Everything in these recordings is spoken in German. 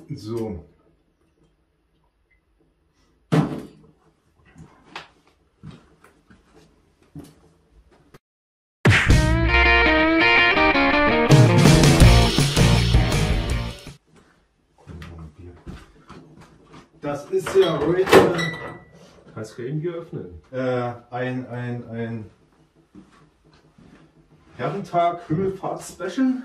So. Das ist ja heute. Kannst du eben hier öffnen? Ein Herrentag Himmelfahrt-Special.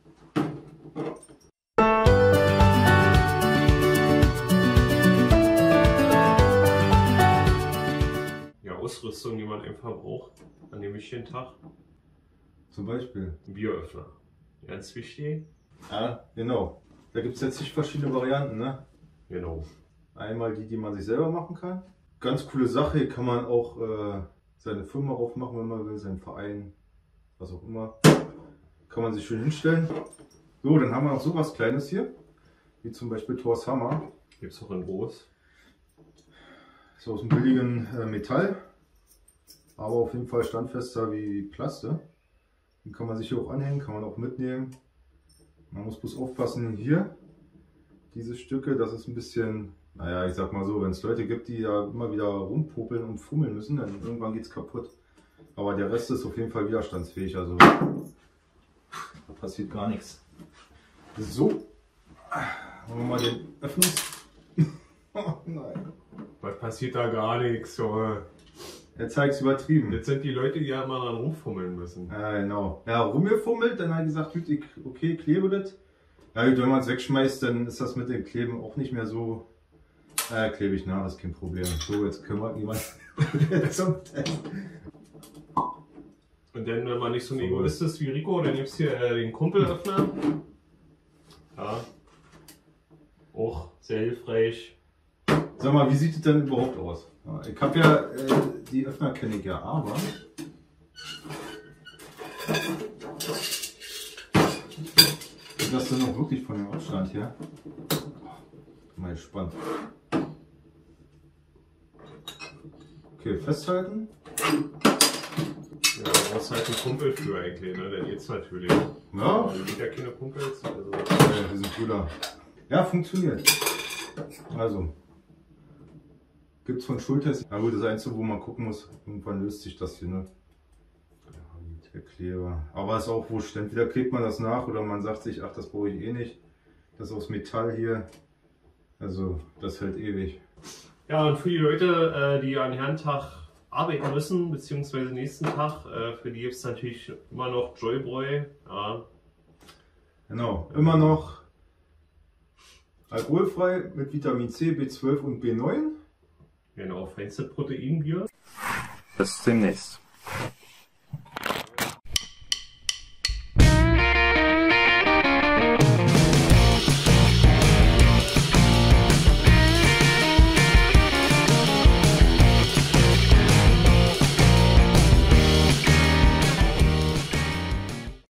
Ja, Ausrüstung, die man einfach braucht an dem wichtigen Tag. Zum Beispiel. Ein Bieröffner. Ganz wichtig. Ja, genau. Da gibt es jetzt nicht verschiedene Varianten, ne? Genau. Einmal die man sich selber machen kann. Ganz coole Sache, hier kann man auch seine Firma aufmachen, wenn man will, seinen Verein, was auch immer. Kann man sich schön hinstellen. So, dann haben wir noch sowas Kleines hier, wie zum Beispiel Thors Hammer. Gibt es auch in groß. Ist aus dem billigen Metall, aber auf jeden Fall standfester wie Plaste. Den kann man sich hier auch anhängen, kann man auch mitnehmen. Man muss bloß aufpassen hier, diese Stücke, das ist ein bisschen, naja, ich sag mal so, wenn es Leute gibt, die da immer wieder rumpopeln und fummeln müssen, dann irgendwann geht es kaputt. Aber der Rest ist auf jeden Fall widerstandsfähig, also da passiert gar nichts. So, wollen wir mal den Öffnungs... Oh nein. Was passiert da gar nichts, Junge? Er zeigt es übertrieben. Jetzt sind die Leute, die ja immer dran rumfummeln müssen. Ja, genau. Ja, rumgefummelt, dann hat er gesagt, okay, klebe das. Ja, gut, wenn man es wegschmeißt, dann ist das mit dem Kleben auch nicht mehr so klebig, na, das ist kein Problem. So, jetzt können wir jemand zum Test. Und dann, wenn man nicht so ein Egoist ist wie Rico, dann gibt es hier den Kumpelöffner. Ja. Auch sehr hilfreich. Sag mal, wie sieht es denn überhaupt aus? Ja, ich habe ja, die Öffner kenne ich ja, aber das denn auch wirklich von dem Abstand her? Mal gespannt. Okay, festhalten. Ja, da brauchst halt einen Kumpel für eigentlich, ne? Dann geht's natürlich. Ja. Aber es gibt ja keine Kumpels. Also. Ja, wir sind Brüder. Ja, funktioniert. Also. Gibt es von Schultest. Na gut, das Einzige, wo man gucken muss, irgendwann löst sich das hier, ne? Ja, der Kleber. Aber ist auch wurscht. Entweder klebt man das nach oder man sagt sich, ach, das brauche ich eh nicht. Das ist aus Metall hier. Also, das hält ewig. Ja, und für die Leute, die an Herrentag arbeiten müssen, beziehungsweise nächsten Tag, für die gibt es natürlich immer noch Joybräu. Ja. Genau, immer noch alkoholfrei mit Vitamin C, B12 und B9. Genau, feinste Proteinbier. Bis demnächst.